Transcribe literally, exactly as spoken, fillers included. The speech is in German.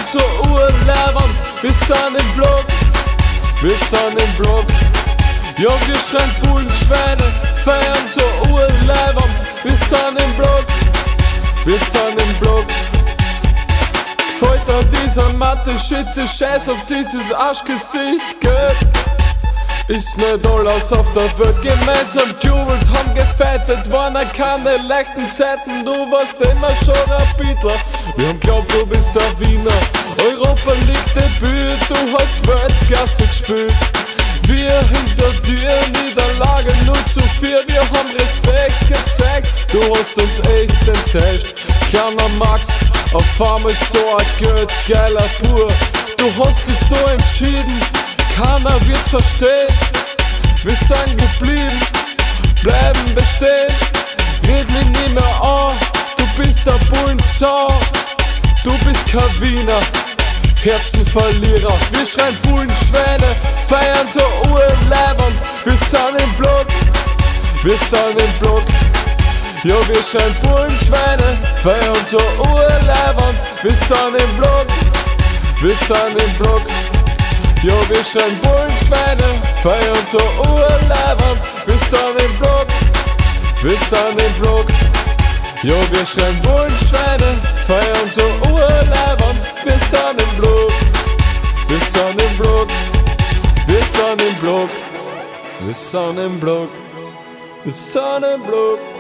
so urlebern, wir sind im Block, wir sind im Block. Ja, wir schreien Bullenschweine, feiern so urlebern, wir sind im Block, wir sind im Block. Folgt an dieser Matte, Schütze, Scheiß auf dieses Arschgesicht, geht. Ist nicht alles auf der Welt gemeinsam jubelt, haben gefeitet, waren keine leichten Zeiten, du warst immer schon ein Beatler. Wir haben glaubt, du bist der Wiener, Europa League Debüt, du hast Weltklasse gespielt. Wir hinter dir, Niederlage null zu vier, wir haben Respekt gezeigt, du hast uns echt enttäuscht. Kleiner Max, auf einmal so ein geldgeiler Bur, du hast dich so entschieden, keiner wird's verstehen. Wir sind geblieben, bleiben bestehen. Red mich nicht mehr an, du bist der Bullensau. Du bist kein Wiener, Herzenverlierer. Wir schreien Bullenschweine, feiern so urleibern. Wir sind im Block, wir sind im Block. Ja, wir schreien Bullenschweine, feiern so urleibern. Wir sind im Block, wir sind im Block. Ja, wir schreien Bullenschweine, feiern so urleibern. Wir sind im Block, wir sind im Block. Ja, wir schreien Bullenschweine, feiern so urleibern. Wir sind im Block, wir sind im Block. Wir sind im Block, wir sind im Block. Wir sind im Block.